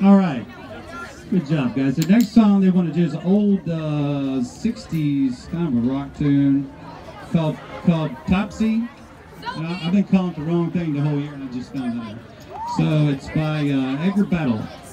All right. Good job, guys. The next song they want to do is an old 60s kind of a rock tune called Topsy. I've been calling it the wrong thing the whole year, and I just found out. So it's by Edgar Battle.